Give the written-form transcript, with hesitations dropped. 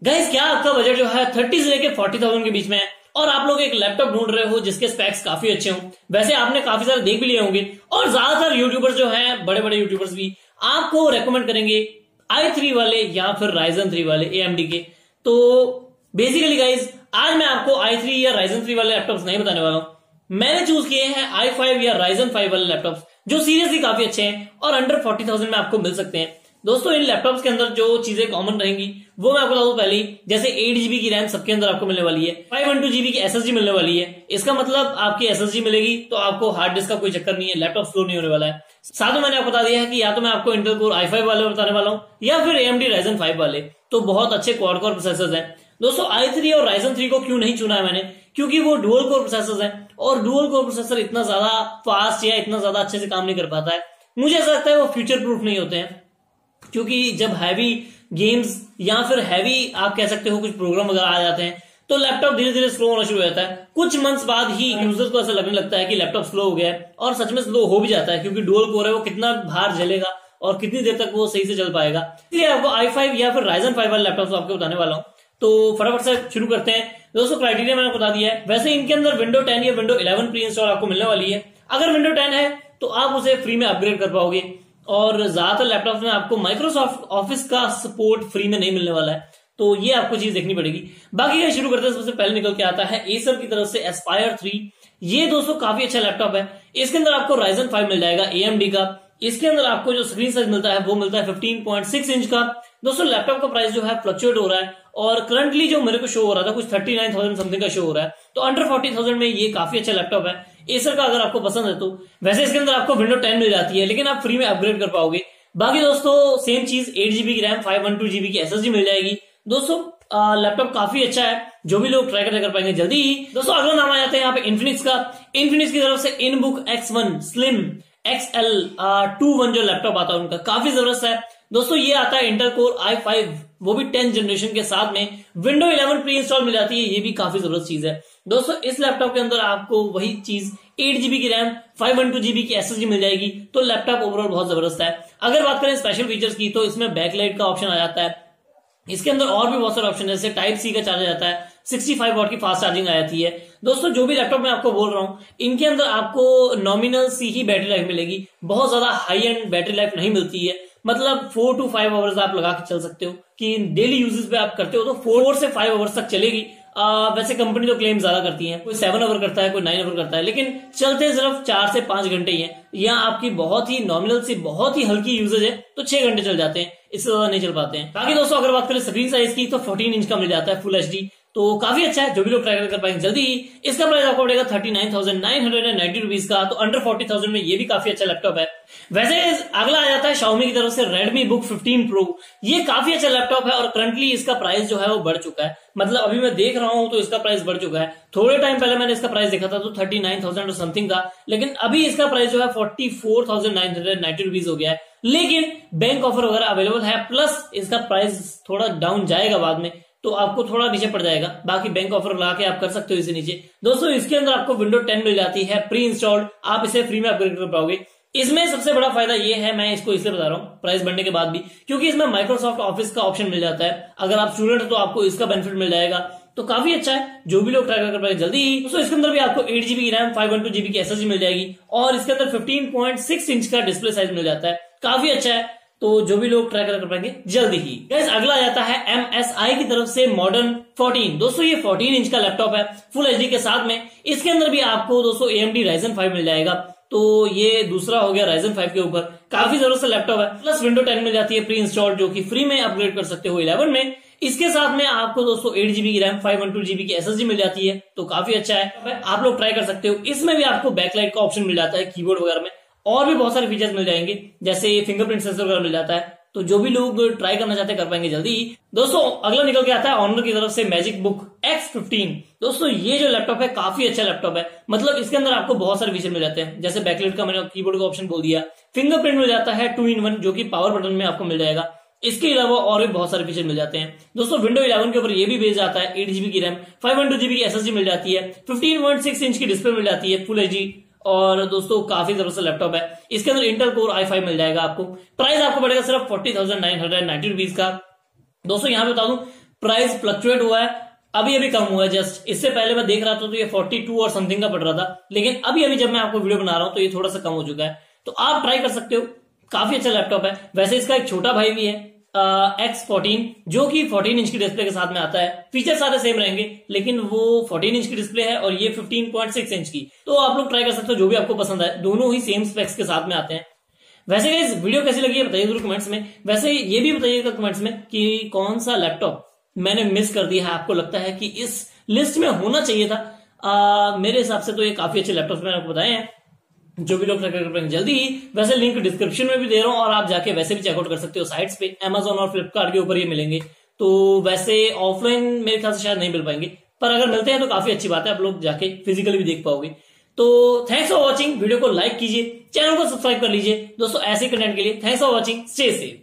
Guys क्या आपका budget जो है 30 से लेके 40,000 के बीच में है और आप लोग एक लैपटॉप ढूंढ रहे हो जिसके स्पेक्स काफी अच्छे हों। वैसे आपने काफी सारे देख भी लिए होंगे और ज्यादातर यूट्यूबर्स जो हैं, बड़े बड़े यूट्यूबर्स भी आपको रेकमेंड करेंगे i3 वाले या फिर Ryzen 3 वाले AMD के। तो बेसिकली गाइस आज मैं आपको i3 या Ryzen 3 वाले लैपटॉप्स नहीं बताने वाला हूं। मैंने चूज किए हैं i5 या Ryzen 5 वाले लैपटॉप्स जो सीरियसली काफी अच्छे हैं और अंडर 40,000 में आपको मिल सकते हैं। दोस्तों इन लैपटॉप्स के अंदर जो चीजें कॉमन रहेंगी वो मैं आपको बता दूं पहले ही। जैसे 8GB की रैम सबके अंदर आपको मिलने वाली है, 512GB की SSD मिलने वाली है। इसका मतलब आपकी SSD मिलेगी तो आपको हार्ड डिस्क का कोई चक्कर नहीं है, लैपटॉप स्लो नहीं होने वाला है। साथ में मैंने आपको बता दिया है कि या तो मैं आपको इंटेल कोर i5 वाले बताने वाला हूं या फिर AMD Ryzen 5 वाले, तो बहुत अच्छे क्वाड कोर प्रोसेसर्स हैं। दोस्तों i3 और Ryzen 3 को क्यों नहीं चुना है मैंने, क्योंकि वो डुअल कोर प्रोसेसर्स हैं और डुअल कोर प्रोसेसर इतना ज्यादा फास्ट या इतना ज्यादा अच्छे से काम नहीं कर पाता है। मुझे ऐसा लगता है वो फ्यूचर प्रूफ नहीं होते हैं, क्योंकि जब हैवी गेम्स या फिर हैवी आप कह सकते हो कुछ प्रोग्राम वगैरह आ जाते हैं तो लैपटॉप धीरे धीरे स्लो होना शुरू हो जाता है। कुछ मंथ्स बाद ही यूजर्स को ऐसा लगने लगता है कि लैपटॉप स्लो हो गया है और सच में स्लो हो भी जाता है, क्योंकि डुअल कोर है, वो कितना बाहर जलेगा और कितनी देर तक वो सही से चल पाएगा। इसलिए आपको i5 या फिर Ryzen 5 वाले लैपटॉप आपको बताने वाला हूं। तो फटाफट से शुरू करते हैं। दोस्तों क्राइटेरिया मैंने बता दिया है। वैसे इनके अंदर विंडो 10 या विंडो 11 प्री इंस्टॉल आपको मिलने वाली है। अगर विंडो 10 है तो आप उसे फ्री में अपग्रेड कर पाओगे और ज्यादातर लैपटॉप में आपको माइक्रोसॉफ्ट ऑफिस का सपोर्ट फ्री में नहीं मिलने वाला है, तो ये आपको चीज देखनी पड़ेगी। बाकी क्या शुरू करते हैं, सबसे पहले निकल के आता है एसर की तरफ से Aspire 3। ये दोस्तों काफी अच्छा लैपटॉप है। इसके अंदर आपको Ryzen 5 मिल जाएगा AMD का। इसके अंदर आपको जो स्क्रीन साइज मिलता है वो मिलता है 15.6 इंच का। दोस्तों लैपटॉप का प्राइस जो है फ्लक्चुएट हो रहा है और करंटली जो मेरे को शो हो रहा था कुछ 39,000 समथिंग का शो हो रहा है, तो अंडर 40,000 में ये काफी अच्छा लैपटॉप है एसर का, अगर आपको पसंद है तो। वैसे इसके अंदर आपको विंडो 10 मिल जाती है लेकिन आप फ्री में अपग्रेड कर पाओगे। बाकी दोस्तों सेम चीज 8GB की रैम 512GB की SSD मिल जाएगी। दोस्तों लैपटॉप काफी अच्छा है, जो भी लोग ट्राई कर पाएंगे जल्दी ही। दोस्तों अगला नाम आ जाता है यहाँ पे इन्फिनिक्स का। इन्फिनिक्स की तरफ से इनबुक X1 स्लिम XL21 जो लैपटॉप आता है उनका काफी जबरदस्त है। दोस्तों ये आता है इंटेल कोर i5, वो भी 10th जनरेशन के साथ में विंडो 11 प्री इंस्टॉल मिल जाती है। ये भी काफी जबरदस्त चीज है। दोस्तों इस लैपटॉप के अंदर आपको वही चीज 8GB की रैम 512GB की SSD मिल जाएगी, तो लैपटॉप ओवरऑल बहुत जबरदस्त है। अगर बात करें स्पेशल फीचर्स की तो इसमें बैकलाइट का ऑप्शन आ जाता है। इसके अंदर और भी बहुत सारे ऑप्शन है, जैसे टाइप सी का चार्जर आता है, 65 वॉट की फास्ट चार्जिंग आ जाती है। दोस्तों जो भी लैपटॉप मैं आपको बोल रहा हूं इनके अंदर आपको नॉमिनल सी ही बैटरी लाइफ मिलेगी, बहुत ज्यादा हाई एंड बैटरी लाइफ नहीं मिलती है। मतलब 4 to 5 आवर्स आप लगा के चल सकते हो कि डेली यूजेस पे आप करते हो तो 4 से 5 आवर्स तक चलेगी। वैसे कंपनी तो क्लेम ज्यादा करती है, कोई 7 आवर करता है, कोई 9 आवर करता है, लेकिन चलते सिर्फ 4 से 5 घंटे ही है। या आपकी बहुत ही नॉमिनल से बहुत ही हल्की यूजेज है तो 6 घंटे चल जाते हैं, इससे ज्यादा नहीं चल पाते हैं। बाकी दोस्तों अगर बात करें स्क्रीन साइज की तो 14 इंच का मिल जाता है फुल HD, तो काफी अच्छा है, जो भी लोग ट्राई कर पाएंगे जल्दी ही। इसका प्राइस आपको पड़ेगा 39,990 रुपीज का, तो अंडर 40,000 में ये भी काफी अच्छा लैपटॉप है। वैसे अगला आ जाता है Xiaomi की तरफ से Redmi Book 15 Pro। ये काफी अच्छा लैपटॉप है और करंटली इसका प्राइस जो है वो बढ़ चुका है। मतलब अभी मैं देख रहा हूं तो इसका प्राइस बढ़ चुका है। थोड़े टाइम पहले मैंने इसका प्राइस देखा था तो 39,000 और समथिंग था, लेकिन अभी इसका प्राइस जो है 44,990 रुपीज हो गया है। लेकिन बैंक ऑफर वगैरह अवेलेबल है, प्लस इसका प्राइस थोड़ा डाउन जाएगा बाद में, तो आपको थोड़ा नीचे पड़ जाएगा। बाकी बैंक ऑफर लगा के आप कर सकते हो इसे नीचे। दोस्तों इसके अंदर आपको विंडो 10 मिल जाती है प्री इंस्टॉल्ड, आप इसे फ्री में अपग्रेड कर पाओगे। इसमें सबसे बड़ा फायदा ये है, मैं इसको इसलिए बता रहा हूं प्राइस बढ़ने के बाद भी, क्योंकि इसमें माइक्रोसॉफ्ट ऑफिस का ऑप्शन मिल जाता है। अगर आप स्टूडेंट हो तो आपको इसका बेनिफिट मिल जाएगा, तो काफी अच्छा है, जो भी लोग ट्राई कर पाएंगे जल्दी ही। दोस्तों इसके अंदर भी आपको 8GB की रैम 512GB की SSD मिल जाएगी और इसके अंदर 15.6 इंच का डिस्प्ले साइज मिल जाता है, काफी अच्छा है, तो जो भी लोग ट्राई कर पाएंगे जल्दी ही। गाइस अगला आता है MSI की तरफ से मॉडर्न 14। दोस्तों ये 14 इंच का लैपटॉप है फुल HD के साथ में। इसके अंदर भी आपको दोस्तों AMD Ryzen 5 मिल जाएगा, तो ये दूसरा हो गया Ryzen 5 के ऊपर। काफी जबरदस्त लैपटॉप है, प्लस विंडो 10 मिल जाती है प्री इंस्टॉल्ड, जो कि फ्री में अपग्रेड कर सकते हो 11 में। इसके साथ में आपको दोस्तों 8GB की रैम 512GB की SSD मिल जाती है, तो काफी अच्छा है, आप लोग ट्राई कर सकते हो। इसमें भी आपको बैकलाइट का ऑप्शन मिल जाता है कीबोर्ड वगैरह में, और भी बहुत सारे फीचर्स मिल जाएंगे, जैसे फिंगरप्रिंट सेंसर वगैरह मिल जाता है, तो जो भी लोग ट्राई करना चाहते हैं कर पाएंगे जल्दी ही। दोस्तों अगला निकल के आता है ऑनर की तरफ से मैजिक बुक X15। दोस्तों ये जो लैपटॉप है काफी अच्छा लैपटॉप है। मतलब इसके अंदर आपको बहुत सारे फीचर मिल जाते हैं, जैसे बैकलाइट का मैंने कीबोर्ड का ऑप्शन बोल दिया, फिंगरप्रिंट मिल जाता है 2-in-1 जो कि पावर बटन में आपको मिल जाएगा। इसके अलावा और भी बहुत सारे फीचर मिल जाते हैं। दोस्तों विंडो 11 के ऊपर ये भी बेस आता है, 8GB की रैम 512GB की SSD मिल जाती है, 15.6 इंच की डिस्प्ले मिल जाती है फुल HD, और दोस्तों काफी जबरदस्त लैपटॉप है। इसके अंदर इंटेल कोर i5 मिल जाएगा आपको। प्राइस आपको पड़ेगा सिर्फ 40,990 रुपीज का। दोस्तों यहां पे बता दूं प्राइस फ्लक्चुएट हुआ है, अभी अभी कम हुआ है जस्ट। इससे पहले मैं देख रहा था तो ये 42 और समथिंग का पड़ रहा था, लेकिन अभी अभी जब मैं आपको वीडियो बना रहा हूं तो ये थोड़ा सा कम हो चुका है। तो आप ट्राई कर सकते हो, काफी अच्छा लैपटॉप है। वैसे इसका एक छोटा भाई भी है X14, जो कि 14 इंच की डिस्प्ले के साथ में आता है। फीचर सारे सेम रहेंगे, लेकिन वो 14 इंच की डिस्प्ले है और ये 15.6 इंच की। तो आप लोग ट्राई कर सकते हो, जो भी आपको पसंद आए। दोनों ही सेम स्पेक्स के साथ में आते हैं। वैसे गाइस वीडियो कैसी लगी है बताइए जरूर कमेंट्स में। वैसे ये भी बताइएगा कमेंट्स में कि कौन सा लैपटॉप मैंने मिस कर दिया है, आपको लगता है कि इस लिस्ट में होना चाहिए था। मेरे हिसाब से तो ये काफी अच्छे लैपटॉप मैंने आपको बताए हैं, जो भी लोग ट्राई कर पाएंगे जल्दी ही। वैसे लिंक डिस्क्रिप्शन में भी दे रहा हूं, और आप जाके वैसे भी चेकआउट कर सकते हो साइट्स पे, Amazon और फ्लिपकार्ट के ऊपर ये मिलेंगे। तो वैसे ऑफलाइन मेरे ख्याल से शायद नहीं मिल पाएंगे, पर अगर मिलते हैं तो काफी अच्छी बात है, आप लोग जाके फिजिकली भी देख पाओगे। तो थैंक्स फॉर वॉचिंग, वीडियो को लाइक कीजिए, चैनल को सब्सक्राइब कर लीजिए दोस्तों ऐसे कंटेंट के लिए। Thanks for watching, stay safe.